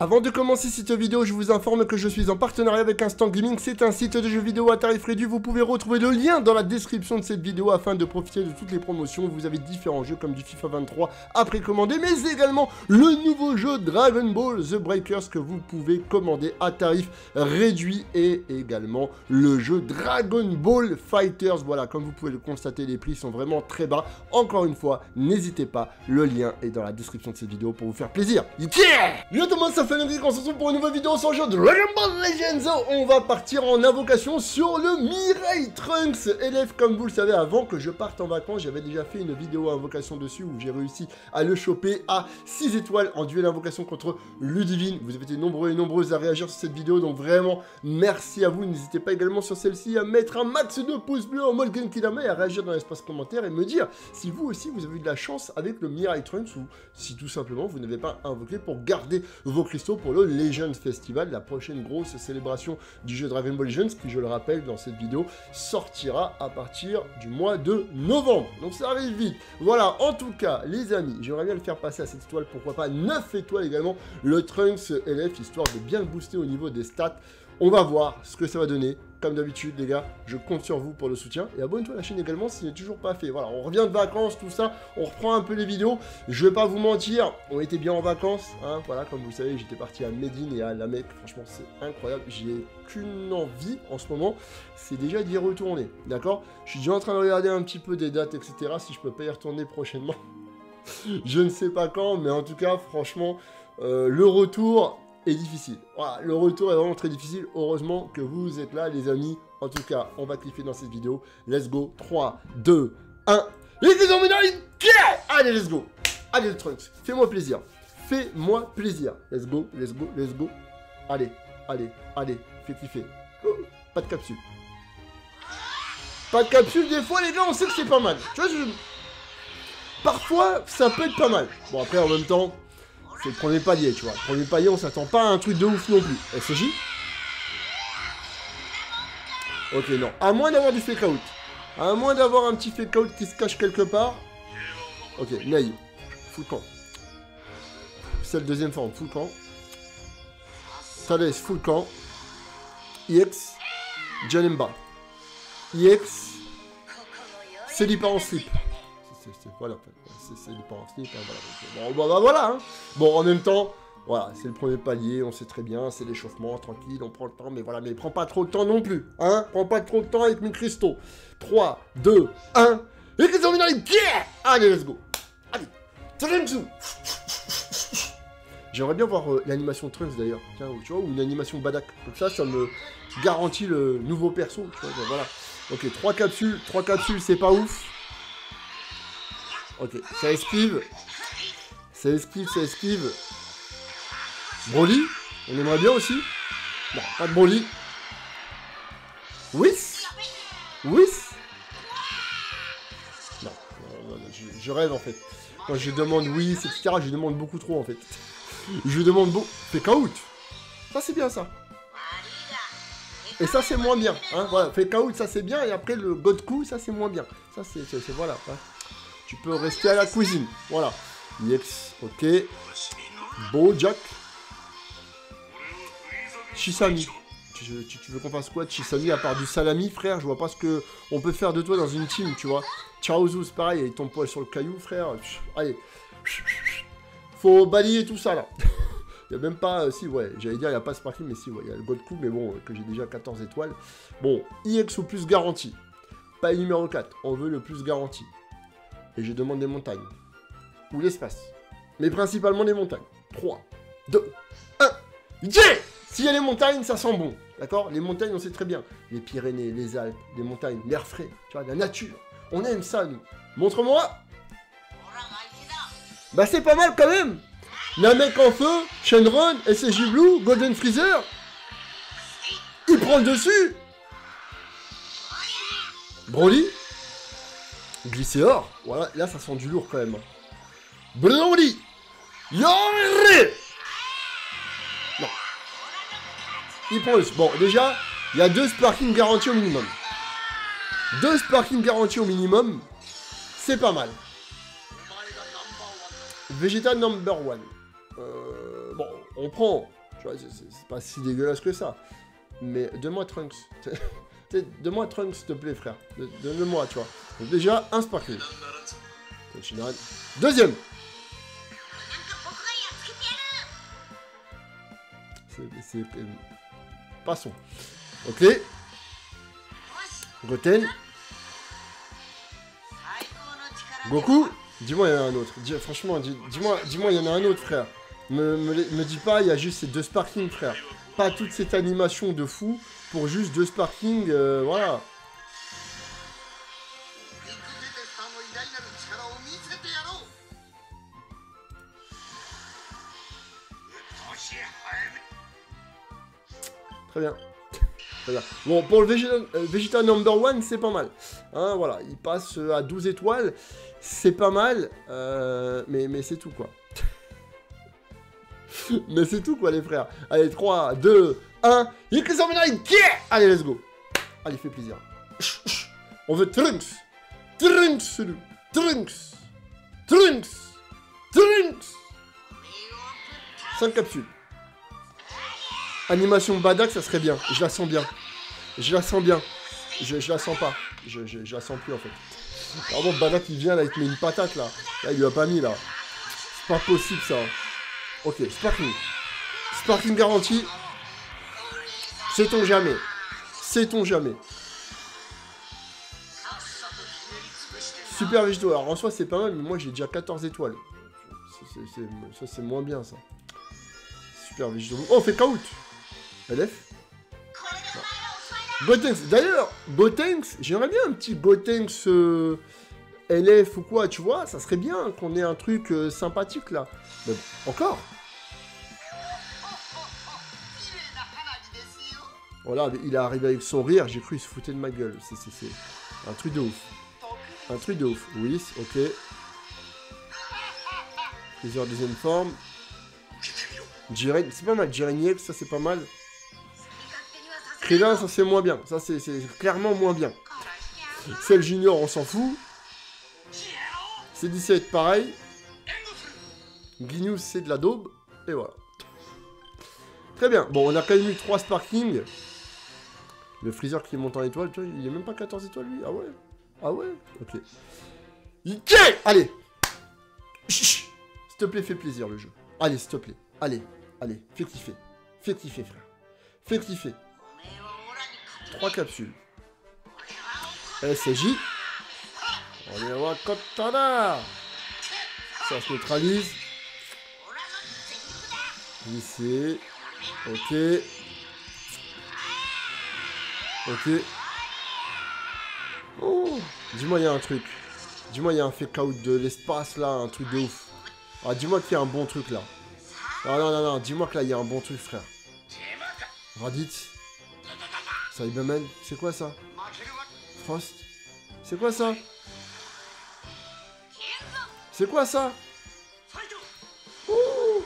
Avant de commencer cette vidéo, je vous informe que je suis en partenariat avec Instant Gaming. C'est un site de jeux vidéo à tarif réduit. Vous pouvez retrouver le lien dans la description de cette vidéo afin de profiter de toutes les promotions. Vous avez différents jeux comme du FIFA 23 à précommander, mais également le nouveau jeu Dragon Ball The Breakers que vous pouvez commander à tarif réduit et également le jeu Dragon Ball Fighters. Voilà, comme vous pouvez le constater, les prix sont vraiment très bas. Encore une fois, n'hésitez pas, le lien est dans la description de cette vidéo pour vous faire plaisir. Yeah! Yo tout le monde, ça fait Henry, on se retrouve pour une nouvelle vidéo sur le jeu Dragon Ball Legends. On va partir en invocation sur le Mirai Trunks élève. Comme vous le savez, avant que je parte en vacances, j'avais déjà fait une vidéo invocation dessus où j'ai réussi à le choper à 6 étoiles en duel invocation contre Ludivine. Vous avez été nombreux et nombreuses à réagir sur cette vidéo, donc vraiment merci à vous. N'hésitez pas également sur celle-ci à mettre un max de pouces bleus en mode Genkidama et à réagir dans l'espace commentaire et me dire si vous aussi vous avez eu de la chance avec le Mirai Trunks ou si tout simplement vous n'avez pas invoqué pour garder vos cristaux pour le Legends Festival, la prochaine grosse célébration du jeu Dragon Ball Legends, qui je le rappelle dans cette vidéo, sortira à partir du mois de novembre. Donc ça arrive vite. Voilà, en tout cas, les amis, j'aimerais bien le faire passer à cette étoile, pourquoi pas 9 étoiles également, le Trunks LF, histoire de bien le booster au niveau des stats. On va voir ce que ça va donner. Comme d'habitude, les gars, je compte sur vous pour le soutien. Et abonne-toi à la chaîne également si ce n'est toujours pas fait. Voilà, on revient de vacances, tout ça. On reprend un peu les vidéos. Je vais pas vous mentir, on était bien en vacances. Hein, voilà, comme vous le savez, j'étais parti à Médine et à La Mecque. Franchement, c'est incroyable. J'ai qu'une envie en ce moment, c'est déjà d'y retourner. D'accord? Je suis déjà en train de regarder un petit peu des dates, etc. Si je peux pas y retourner prochainement. Je ne sais pas quand, mais en tout cas, franchement, le retour est difficile. Voilà, le retour est vraiment très difficile. Heureusement que vous êtes là, les amis. En tout cas, on va cliffer dans cette vidéo. Let's go. 3, 2, 1. Allez, let's go. Allez, le Trunks. Fais-moi plaisir. Fais-moi plaisir. Let's go, let's go, let's go. Allez, allez, allez. Fais cliffer. Oh, pas de capsule. Pas de capsule, des fois, les gars, on sait que c'est pas mal. Tu vois, parfois, ça peut être pas mal. Bon, après, en même temps, c'est le premier palier, tu vois. Le premier palier, on s'attend pas à un truc de ouf non plus. SJ. Ok, non. À moins d'avoir du fake out. À moins d'avoir un petit fake out qui se cache quelque part. Ok, Ney. Full camp. C'est le deuxième forme. Full camp. Thales, full camp. EX. Janemba. EX. Célipa en slip. Voilà, c'est du pas en slip. Hein, voilà. Bon, voilà. Hein. Bon, en même temps, voilà, c'est le premier palier, on sait très bien, c'est l'échauffement, tranquille, on prend le temps, mais voilà, mais prends pas trop de temps non plus, hein. Prends pas trop de temps avec mes cristaux. 3, 2, 1. Et qu'ils ont mis dans les pieds. Allez, let's go. Allez, Trunks. J'aimerais bien voir l'animation Trunks d'ailleurs, tiens, tu vois, ou une animation Badak. Comme ça me garantit le nouveau perso, tu vois, voilà. Ok, 3 capsules, c'est pas ouf. Ok, ça esquive. Ça esquive. Broly, on aimerait bien aussi. Non, pas de Broly. Whis. Non, je rêve en fait. Quand je demande Whis, etc., je demande beaucoup trop en fait. Je demande beaucoup. Fake out. Ça c'est bien ça. Et ça c'est moins bien. Hein, voilà, fake out, ça c'est bien. Et après le God Coup, ça c'est moins bien. Ça c'est voilà. Hein. Tu peux rester à la cuisine. Voilà. Yex, ok. Bojack. Chisami. Tu veux qu'on fasse quoi de Chisami à part du salami, frère? Je vois pas ce que on peut faire de toi dans une team, tu vois. Chaozu, c'est pareil, il tombe poil sur le caillou, frère. Allez. Faut balayer tout ça, là. Il y a même pas... si, ouais, j'allais dire, il n'y a pas Sparky, mais si, ouais, il y a le God Coup, mais bon, que j'ai déjà 14 étoiles. Bon, IX au plus garanti. Pas numéro 4, on veut le plus garanti. Et je demande des montagnes. Ou l'espace. Mais principalement des montagnes. 3, 2, 1. Yeah! S'il y a les montagnes, ça sent bon. D'accord? Les montagnes, on sait très bien. Les Pyrénées, les Alpes, les montagnes, l'air frais. Tu vois, la nature. On aime ça, nous. Montre-moi. Bah, c'est pas mal quand même. Namek en feu, Shenron, SSJ Blue, Golden Freezer. Il prend le dessus. Broly. Glycéor. Voilà, là, ça sent du lourd quand même. Broly. Yoré. Non. Il prend le... Bon, déjà, il y a 2 sparking garantis au minimum. 2 sparking garantis au minimum. C'est pas mal. Vegeta number 1. Bon, on prend. Tu vois, c'est pas si dégueulasse que ça. Mais donne-moi Trunks. Donne-moi Trunks, s'il te plaît, frère. Donne-le-moi, tu vois. Donc déjà, un sparkling. Deuxième. C'est... Passons. Ok. Goten. Goku. Dis-moi, il y en a un autre. Franchement, dis-moi, il y en a un autre, frère. Me dis pas, il y a juste ces 2 sparkling, frère. Pas toute cette animation de fou pour juste 2 sparkling, voilà. Très bien. Très bien. Bon, pour le Vegeta number 1, c'est pas mal. Hein, voilà, il passe à 12 étoiles. C'est pas mal, mais c'est tout, quoi. Mais c'est tout, quoi, les frères. Allez, 3, 2, 1. Allez, let's go. Allez, fais plaisir. On veut Trunks. Trunks. Trunks. Trunks. Trunks. 5 capsules. Animation Badak, ça serait bien. Je la sens bien. Je la sens bien. Je la sens pas. Je la sens plus, en fait. Alors bon, Badak, il vient, là, il te met une patate, là. Là, il lui a pas mis, là. C'est pas possible, ça. Ok, Sparkling. Sparkling garanti. Sait-on jamais. Sait-on jamais. Super Vegito. Alors, en soi, c'est pas mal, mais moi, j'ai déjà 14 étoiles. Ça, c'est moins bien, ça. Super Vegito. Oh, on fait Kaut. LF. Gotenks. D'ailleurs, Gotenks, j'aimerais bien un petit Gotenks LF ou quoi, tu vois. Ça serait bien qu'on ait un truc sympathique, là. Mais bon, encore. Voilà, il est arrivé avec son rire, j'ai cru qu'il se foutait de ma gueule. C'est un truc de ouf. Un truc de ouf. Oui, ok. Plusieurs deuxième forme. Jiren, c'est pas mal. Jiren EX, ça c'est pas mal. Krillin, ça c'est moins bien. Ça c'est clairement moins bien. Cell Junior, on s'en fout. C17, pareil. Ginyu, c'est de la daube. Et voilà. Très bien. Bon, on a quand même eu 3 sparkling. Le Freezer qui monte en étoile, tu vois, il est même pas 14 étoiles, lui. Ah ouais. Ah ouais. Ok. Ike. Allez. S'il te plaît, fais plaisir, le jeu. Allez, s'il te plaît. Allez. Allez. Fais kiffer. Fais kiffer, frère. Fais kiffer. 3 capsules. SJ. On est à Kotana. Ça se neutralise. Ici. Ok. Ok. Oh. Dis-moi, il y a un truc. Dis-moi, il y a un fake out de l'espace, là. Un truc de ouf. Ah, dis-moi qu'il y a un bon truc, là. Ah, non, non, non. Dis-moi que là, il y a un bon truc, frère. Raditz. Cyberman. C'est quoi, ça? Frost. C'est quoi, ça? C'est quoi, ça? Oh.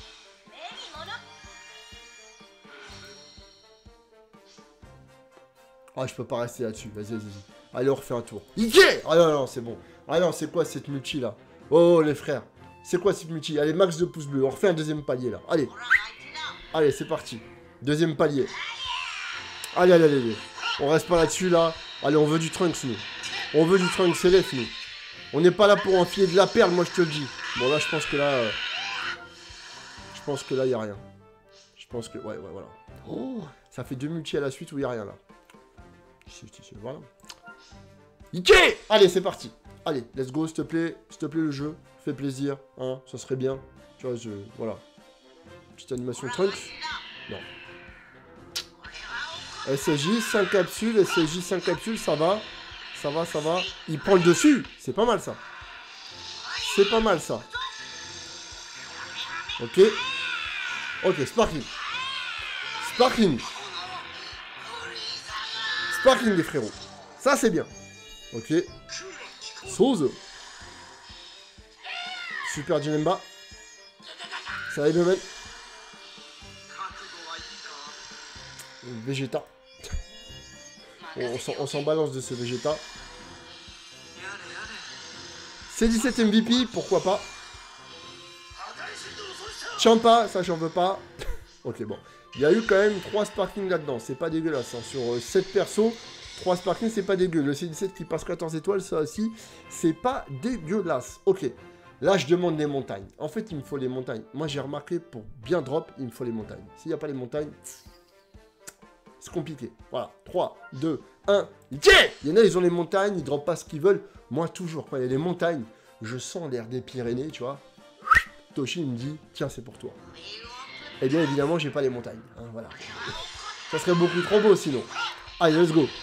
Ah, je peux pas rester là-dessus. Vas-y, vas-y. Allez, on refait un tour. Ike. Ah non, non, c'est bon. Ah non, c'est quoi cette multi, là? Oh, les frères. C'est quoi cette multi? Allez, max de pouces bleus. On refait un deuxième palier, là. Allez. Allez, c'est parti. Deuxième palier. Allez, allez, allez, allez. On reste pas là-dessus, là. Allez, on veut du Trunks, nous. On veut du Trunks LF, nous. On n'est pas là pour enfiler de la perle, moi, je te le dis. Bon, là, je pense que là... Je pense que là, il n'y a rien. Je pense que... Ouais, ouais, voilà. Oh, ça fait 2 multi à la suite où il n'y a rien, là. Voilà. Ike. Allez, c'est parti. Allez, let's go, s'il te plaît. S'il te plaît, le jeu. Fais plaisir. Hein, ça serait bien. Tu vois, voilà. Petite animation Trunks. Non. SJ, 5 capsules. SJ, 5 capsules, ça va. Ça va, ça va. Il prend le dessus. C'est pas mal, ça. C'est pas mal, ça. Ok. Ok, Sparkling. Sparkling. Sparkling, les frérots. Ça, c'est bien. Ok. Sauce. Super Janemba. Ça va bien, Vegeta. On s'en balance de ce Vegeta. C17 MVP, pourquoi pas. Champa, ça j'en veux pas. Ok, bon. Il y a eu quand même 3 sparkings là-dedans. C'est pas dégueulasse. Hein. Sur 7 persos, 3 sparkings, c'est pas dégueu. Le C17 qui passe 14 étoiles, ça aussi, c'est pas dégueulasse. Ok. Là, je demande des montagnes. En fait, il me faut les montagnes. Moi, j'ai remarqué, pour bien drop, il me faut les montagnes. S'il n'y a pas les montagnes, c'est compliqué. Voilà. 3, 2, 1. Yeah! Il y en a, ils ont les montagnes, ils droppent pas ce qu'ils veulent. Moi, toujours, quand il y a des montagnes, je sens l'air des Pyrénées, tu vois. Toshi, il me dit, tiens, c'est pour toi. Eh bien, évidemment, j'ai pas les montagnes. Hein, voilà. Ça serait beaucoup trop beau, sinon. Allez, let's go.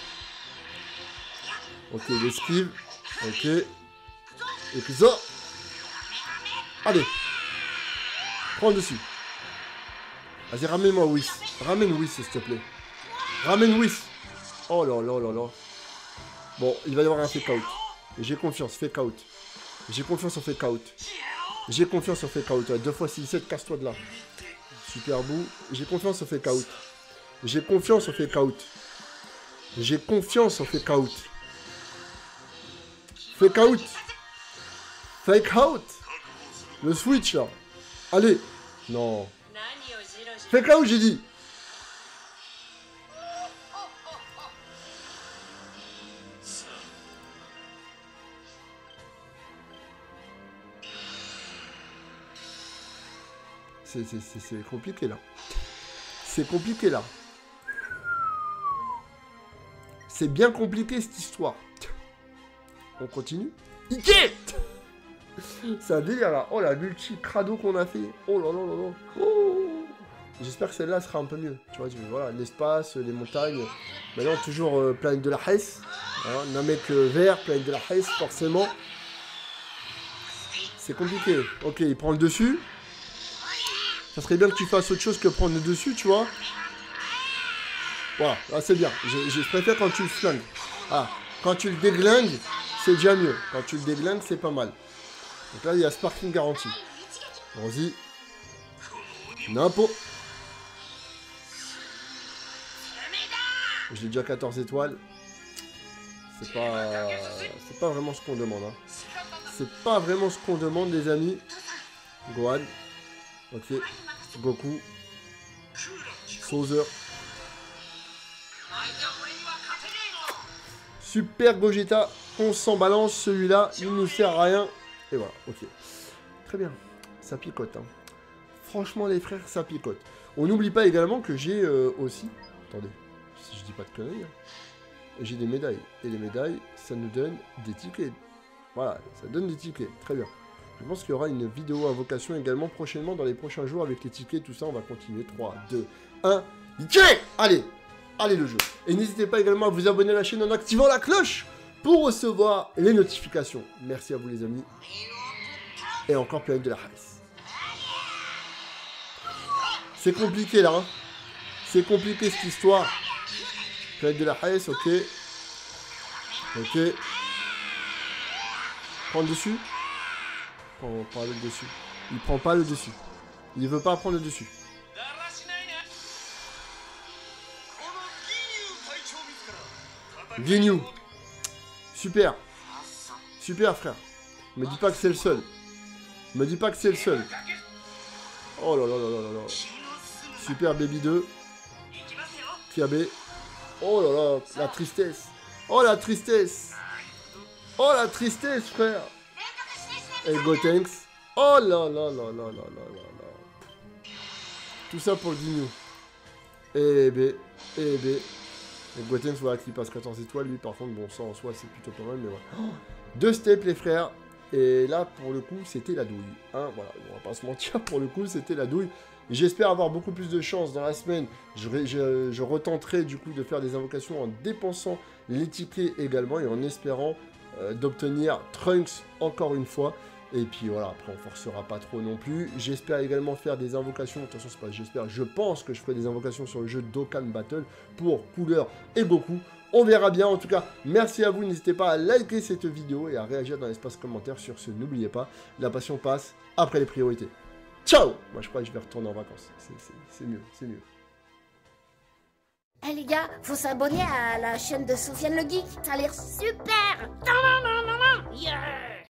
Ok, l'esquive. Ok. Et puis ça. Allez. Prends dessus. Vas-y, ramène-moi Whis. Ramène Whis, s'il te plaît. Ramène Whis. Oh là là là là. Bon, il va y avoir un fake out. J'ai confiance, fake out. J'ai confiance en fake out. J'ai confiance en fake out. 2 fois 6, 7, casse-toi de là. Super bout. J'ai confiance en fake out. J'ai confiance en fake out. J'ai confiance en fake out. Fake out. Fake out. Le switch là. Allez. Non. Fake out, j'ai dit. C'est compliqué là. C'est compliqué là. C'est bien compliqué cette histoire. On continue. Ike. C'est un délire là. Oh la multi-crado qu'on a fait. Oh là là là là. Oh. J'espère que celle-là sera un peu mieux. Tu vois, voilà, l'espace, les montagnes. Maintenant, toujours planète de la Hesse. Voilà, Namek vert, planète de la Hesse, forcément. C'est compliqué. Ok, il prend le dessus. Ça serait bien que tu fasses autre chose que prendre le dessus, tu vois. Voilà, là c'est bien. Je préfère quand tu le flingues. Ah, quand tu le déglingues, c'est déjà mieux. Quand tu le déglingues, c'est pas mal. Donc là, il y a sparking garanti. Vas-y. N'importe. J'ai déjà 14 étoiles. C'est pas vraiment ce qu'on demande. Hein. C'est pas vraiment ce qu'on demande, les amis. Gohan. Ok. Goku. Sauzer. Super Gogeta. On s'en balance. Celui-là, il nous sert à rien. Et voilà. Ok. Très bien. Ça picote. Hein. Franchement, les frères, ça picote. On n'oublie pas également que j'ai aussi... Attendez. Si je dis pas de conneries. Hein. J'ai des médailles. Et les médailles, ça nous donne des tickets. Voilà. Ça donne des tickets. Très bien. Je pense qu'il y aura une vidéo invocation également prochainement dans les prochains jours avec les tickets, tout ça. On va continuer. 3, 2, 1. Allez. Allez le jeu. Et n'hésitez pas également à vous abonner à la chaîne en activant la cloche pour recevoir les notifications. Merci à vous les amis. Et encore planète de la Hesse. C'est compliqué là. Hein. C'est compliqué cette histoire. Planète de la Hesse, ok. Ok. Prendre dessus. On prend le dessus. Il prend pas le dessus. Il veut pas prendre le dessus. Ginyu. Super. Super frère. Me dis pas que c'est le seul. Me dis pas que c'est le seul. Oh là là là là là là. Super Baby 2. Kiabe. Oh là là. La tristesse. Oh la tristesse. Oh la tristesse frère. Et Gotenks. Oh là là là là là là là là. Tout ça pour le Ginyu. Et B. Et B. Et Gotenks, voilà, qui passe 14 étoiles. Lui, par contre, bon, ça en soi, c'est plutôt pas mal, mais voilà. Oh, 2 steps, les frères. Et là, pour le coup, c'était la douille. Hein, voilà, on va pas se mentir, pour le coup, c'était la douille. J'espère avoir beaucoup plus de chance dans la semaine. Je retenterai, du coup, de faire des invocations en dépensant les tickets également et en espérant d'obtenir Trunks encore une fois. Et puis voilà, après on forcera pas trop non plus. J'espère également faire des invocations, attention c'est pas j'espère, je pense que je ferai des invocations sur le jeu Dokkan Battle pour Cooler et Goku. On verra bien, en tout cas, merci à vous, n'hésitez pas à liker cette vidéo et à réagir dans l'espace commentaire sur ce, n'oubliez pas, la passion passe après les priorités. Ciao! Moi je crois que je vais retourner en vacances, c'est mieux, c'est mieux. Eh hey les gars, faut s'abonner à la chaîne de Sofiane le Geek, ça a l'air super! Yeah.